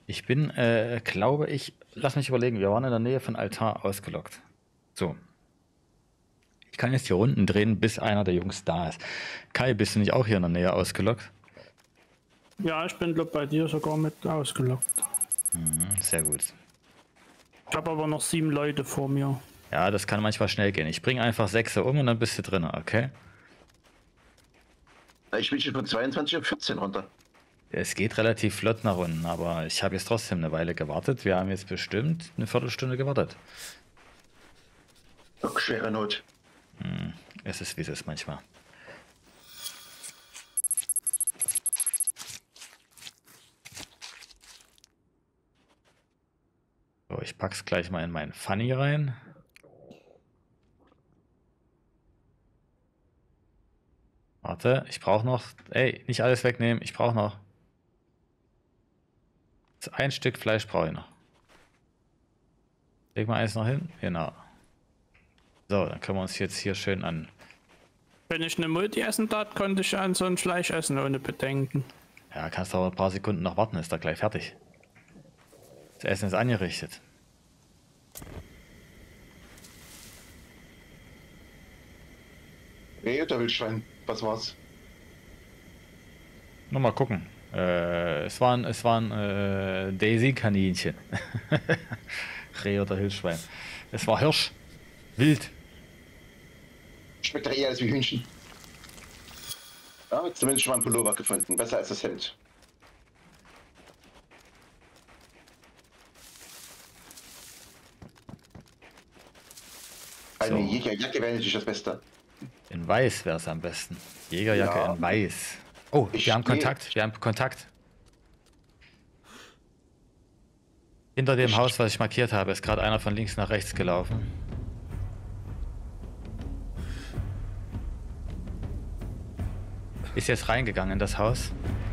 Ich bin, glaube ich, lass mich überlegen, wir waren in der Nähe von Altar ausgelockt. So, ich kann jetzt hier Runden drehen, bis einer der Jungs da ist. Kai, bist du nicht auch hier in der Nähe ausgelockt? Ja, ich bin glaub bei dir sogar mit ausgelockt. Sehr gut. Ich habe aber noch 7 Leute vor mir. Ja, das kann manchmal schnell gehen. Ich bringe einfach 6 um und dann bist du drin, okay? Ich bin schon von 22 auf 14 runter. Es geht relativ flott nach unten, aber ich habe jetzt trotzdem eine Weile gewartet. Wir haben jetzt bestimmt eine Viertelstunde gewartet. Doch, schwere Not. Es ist, wie es ist manchmal. So, ich pack's gleich mal in meinen Funny rein. Warte, ich brauche noch... Ey, nicht alles wegnehmen, ich brauche noch... Ein Stück Fleisch brauche ich noch. Leg mal eins noch hin. Genau. So, dann können wir uns jetzt hier schön an... Wenn ich eine Multi essen darf, konnte ich an so ein Fleisch essen ohne Bedenken. Ja, kannst aber ein paar Sekunden noch warten, ist da gleich fertig. Das Essen ist angerichtet. Reh oder Wildschwein? Was war's? Nur mal gucken. Es waren Daisy-Kaninchen. Reh oder Wildschwein. Es war Hirsch. Wild. Schmeckt doch eher als wie Hühnchen. Ja, zumindest schon mal ein Pullover gefunden. Besser als das Hemd. Eine So. Jägerjacke wäre natürlich das Beste. In weiß wäre es am besten. Jägerjacke Ja. in weiß. Oh, wir haben Kontakt. Wir haben Kontakt. Hinter dem Haus, was ich markiert habe, ist gerade einer von links nach rechts gelaufen. Ist jetzt reingegangen in das Haus.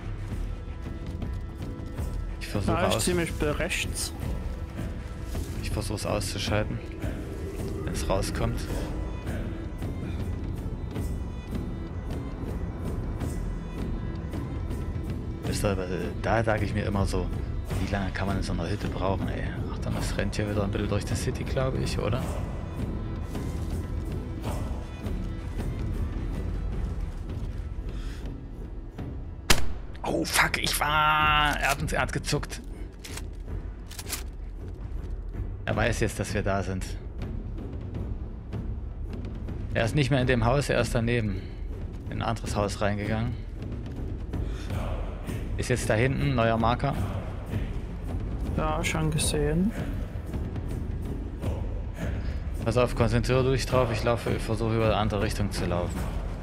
Ich versuche Da ist ziemlich rechts. Ich versuche es auszuschalten, wenn es rauskommt. Da sage ich mir immer so, wie lange kann man in so einer Hütte brauchen, ey? Achtung, das rennt hier wieder ein bisschen durch die City, glaube ich, oder? Oh fuck, er hat gezuckt. Er weiß jetzt, dass wir da sind. Er ist nicht mehr in dem Haus, er ist daneben. In ein anderes Haus reingegangen. Ist jetzt da hinten, neuer Marker. Ja, schon gesehen. Pass auf, konzentriere dich drauf. Ich versuche über eine andere Richtung zu laufen.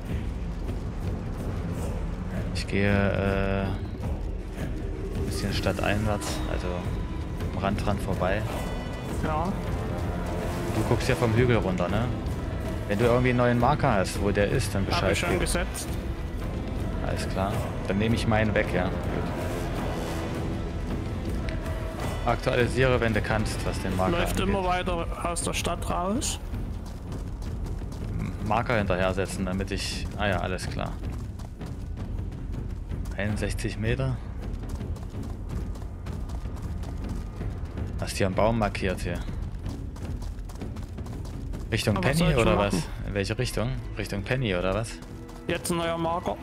Ich gehe ein bisschen stadteinwärts, also am Rand dran vorbei. Ja. Du guckst ja vom Hügel runter, ne? Wenn du irgendwie einen neuen Marker hast, wo der ist, dann Habe Bescheid ich schon geben. gesetzt. Alles klar. Dann nehme ich meinen weg, ja. Gut. Aktualisiere, wenn du kannst, was den Marker Läuft angeht. immer weiter aus der Stadt raus. Marker hinterher setzen, damit ich... Ah ja, alles klar. 61 Meter. Hast hier einen Baum markiert hier. Richtung Aber was Penny soll ich oder schon was? machen? In welche Richtung? Richtung Penny oder was? Jetzt ein neuer Marker.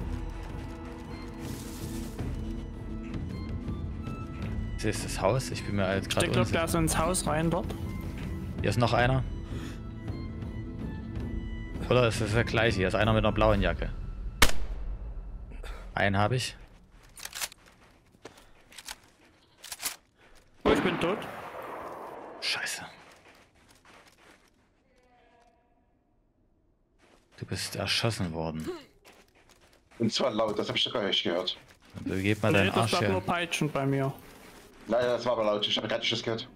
Hier ist das Haus. Ich bin mir halt Ich gerade glaube, unsicher. der ist ins Haus rein dort. Hier ist noch einer. Oder ist das der gleiche? Hier ist einer mit einer blauen Jacke. Einen habe ich. Oh, ich bin tot. Scheiße. Du bist erschossen worden. Und zwar laut, das habe ich doch gar nicht gehört. Begib mal Nee, deinen das Arsch bleibt nur hier. Peitschen bei mir. Leider, das war aber laut, ich habe gerade nicht das gehört.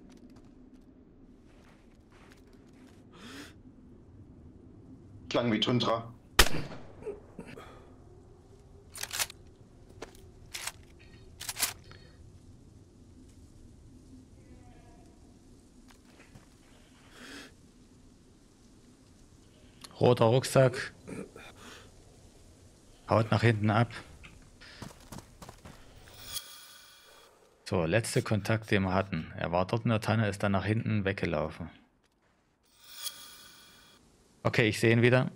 Klang wie Tundra. Roter Rucksack. Haut nach hinten ab. So, letzter Kontakt, den wir hatten. Er war dort in der Tanne, ist dann nach hinten weggelaufen. Okay, ich sehe ihn wieder.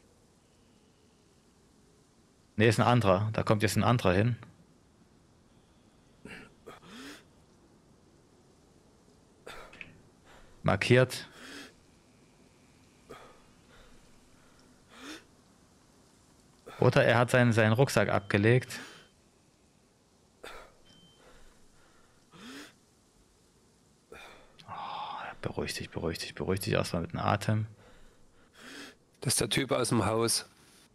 Ne, ist ein anderer. Da kommt jetzt ein anderer hin. Markiert. Oder er hat seinen Rucksack abgelegt. Beruhig dich erstmal mit dem Atem. Das ist der Typ aus dem Haus.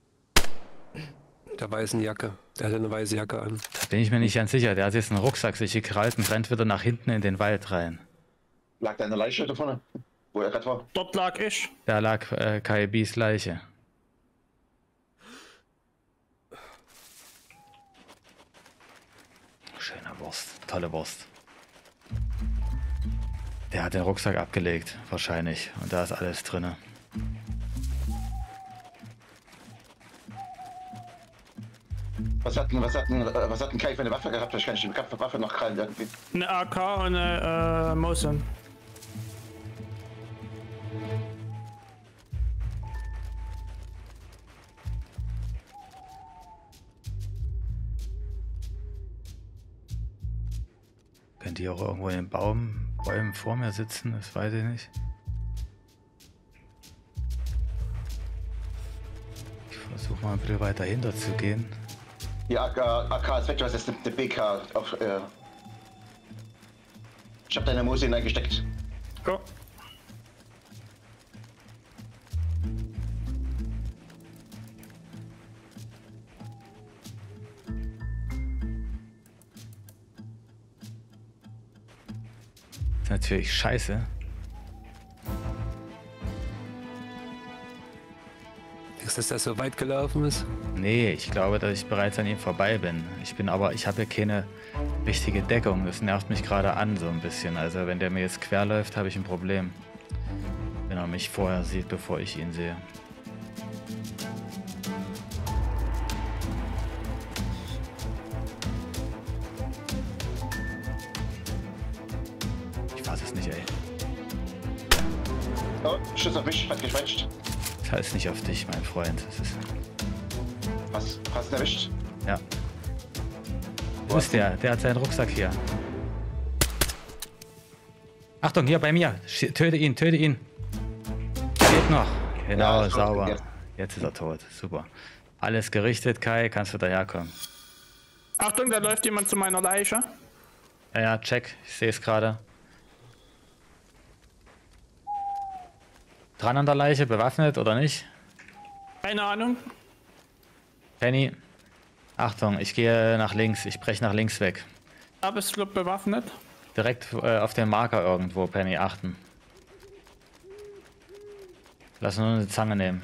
Der weißen Jacke. Der hat eine weiße Jacke an. Da bin ich mir nicht ganz sicher. Der hat jetzt einen Rucksack sich gekrallt und rennt wieder nach hinten in den Wald rein. Lag da eine Leiche da vorne, wo er gerade war? Dort lag ich. Da lag KIBs Leiche. Schöne Wurst. Tolle Wurst. Der hat den Rucksack abgelegt, wahrscheinlich. Und da ist alles drin. Was hat ein Kai für eine Waffe gehabt? Ich kann nicht die Waffe noch krallen irgendwie. Eine AK und eine Mosin. Könnt ihr auch irgendwo in den Bäumen vor mir sitzen? Das weiß ich nicht. Ich versuche mal ein bisschen weiter hinter zu gehen. Die AK ist weg, du hast jetzt eine BK auf. Ich hab deine Mose hineingesteckt. Ja. Das ist natürlich scheiße. Denkst du, dass das so weit gelaufen ist? Nee, ich glaube, dass ich bereits an ihm vorbei bin. Ich habe hier keine richtige Deckung. Das nervt mich gerade an so ein bisschen. Also wenn der mir jetzt quer läuft, habe ich ein Problem. Wenn er mich vorher sieht, bevor ich ihn sehe. Ich weiß es nicht, ey. Oh, Schuss auf mich, hat gequetscht. Das heißt nicht auf dich, mein Freund. Das ist, Hast du erwischt? ja. Wo ist der? Der hat seinen Rucksack hier. Achtung, hier bei mir. Töte ihn, töte ihn. Geht noch. Genau, Ja, ist tot. sauber. Jetzt. Jetzt ist er tot. Super. Alles gerichtet, Kai. Kannst du daherkommen. Achtung, da läuft jemand zu meiner Leiche. Ja, ja, check. Ich sehe es gerade. Dran an der Leiche, bewaffnet oder nicht? Keine Ahnung. Penny. Achtung, ich gehe nach links. Ich breche nach links weg. Aber ist glaub bewaffnet. Direkt auf den Marker irgendwo, Penny, achten. Lass nur eine Zange nehmen.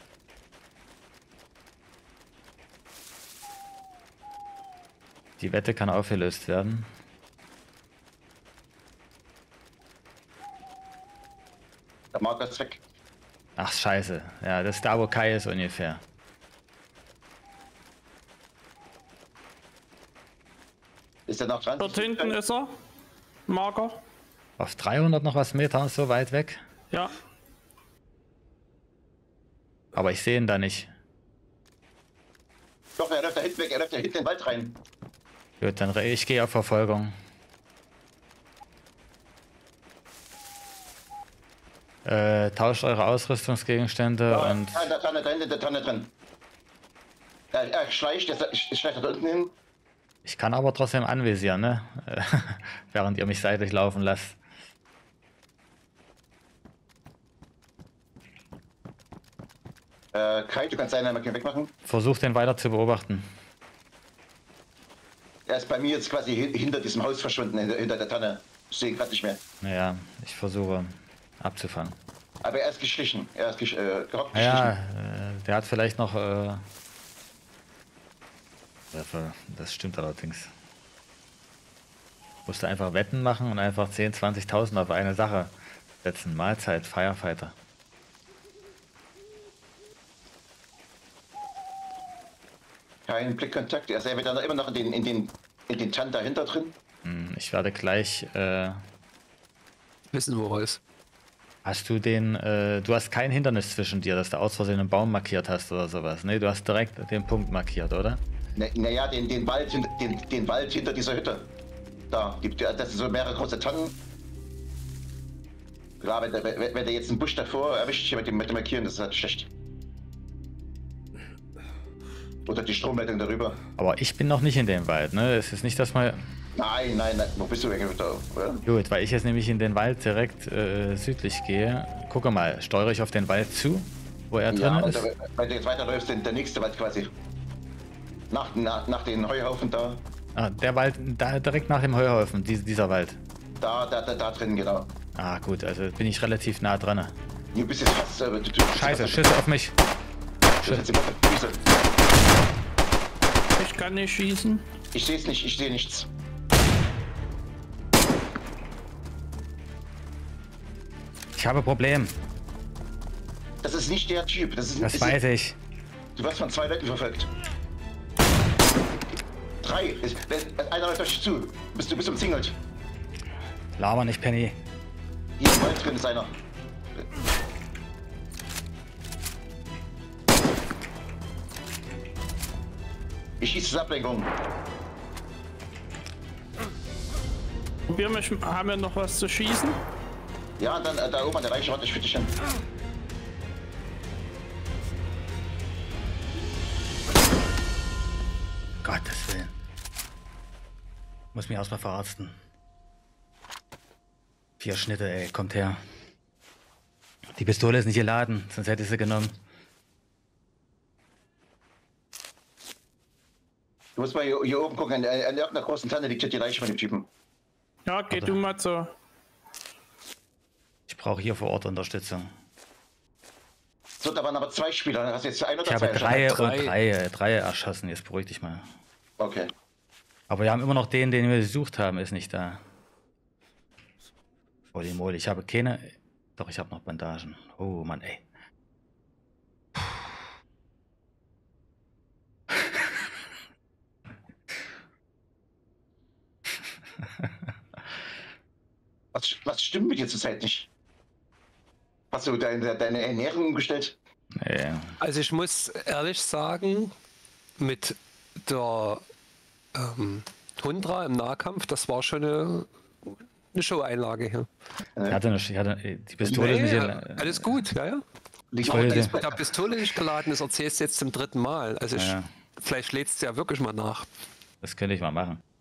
Die Wette kann aufgelöst werden. Der Marker ist weg. Ach, scheiße. Ja, das ist da, wo Kai ist ungefähr. Ist der noch dran? Dort hinten ist er. Marker. Auf 300 noch was Meter, so weit weg. Ja. Aber ich sehe ihn da nicht. Doch, er läuft da hinten weg, er läuft da hinten in den Wald rein. Gut, dann ich gehe auf Verfolgung. Tauscht eure Ausrüstungsgegenstände Ja, und... in der Tanne drin, in der Tanne drin. Er schleicht, er schleicht da unten hin. Ich kann aber trotzdem anvisieren, ne? Während ihr mich seitlich laufen lasst. Kai, du kannst seine Marke wegmachen. Versucht den weiter zu beobachten. Er ist bei mir jetzt quasi hinter diesem Haus verschwunden, hinter der Tanne. Ich sehe ihn gerade nicht mehr. Naja, ich versuche abzufangen. Aber er ist geschlichen. Er ist gehockt Ja, geschlichen. der hat vielleicht noch... das stimmt allerdings. Musste einfach Wetten machen und einfach 10.000, 20.000 auf eine Sache setzen. Mahlzeit, Firefighter. Kein Blickkontakt. Er ist ja wieder immer noch in den Tannen dahinter drin. Ich werde gleich. Wissen, wo er ist. Hast du du hast kein Hindernis zwischen dir, dass du aus Versehen einen Baum markiert hast oder sowas. Ne, du hast direkt den Punkt markiert, oder? Naja, den Wald hinter dieser Hütte. Da, das sind so mehrere große Tannen. Klar, wenn der jetzt einen Busch davor erwischt, mit dem Markieren, das ist halt schlecht. Oder die Stromleitung darüber. Aber ich bin noch nicht in dem Wald, ne? Es ist nicht, dass mal. Nein, wo bist du eigentlich da? Oder? Gut, weil ich jetzt nämlich in den Wald direkt südlich gehe. Gucke mal, steuere ich auf den Wald zu, wo er drin ist? Wenn du jetzt weiterläufst, der nächste Wald quasi. Nach den Heuhaufen da. Ah, der Wald, da direkt nach dem Heuhaufen, dieser Wald. Da drin, genau. Ah, gut, also bin ich relativ nah dran. Du bist jetzt fast. Scheiße, Schüsse auf mich. Ich kann nicht schießen. Ich sehe es nicht, ich sehe nichts. Ich habe ein Problem. Das ist nicht der Typ. Das weiß ich. Du wirst von 2 Leuten verfolgt. 3. Einer läuft euch zu. Du bist umzingelt. Laber nicht, Penny. Hier im Wald drin ist einer. Ich schieße zur Ablenkung. Haben wir noch was zu schießen? Ja, dann da oben an der Reiche, warte ich für dich hin. Gottes Willen. Muss mich erstmal verarzten. 4 Schnitte, ey, kommt her. Die Pistole ist nicht geladen, sonst hätte ich sie genommen. Du musst mal hier oben gucken, an irgendeiner großen Tanne liegt hier die Leiche von dem Typen. Ja, geh du mal so. Ich brauche hier vor Ort Unterstützung. So, da waren aber 2 Spieler. Hast du jetzt 1 oder Ich 2? habe 3 erschossen, jetzt beruhig dich mal. Okay. Aber wir haben immer noch den wir gesucht haben, ist nicht da. Holy moly, ich habe keine. Doch, ich habe noch Bandagen. Oh Mann, ey. Was stimmt mit dir zurzeit nicht? Hast du deine Ernährung umgestellt? Nee. Also ich muss ehrlich sagen, mit der Tundra im Nahkampf, das war schon eine Show-Einlage hier. Ich hatte die Pistole ist nicht alles gut, ja. Liegt Aber auch dass mit der Pistole nicht geladen ist, erzählst du jetzt zum 3. Mal. Also Ja. vielleicht lädst du ja wirklich mal nach. Das könnte ich mal machen.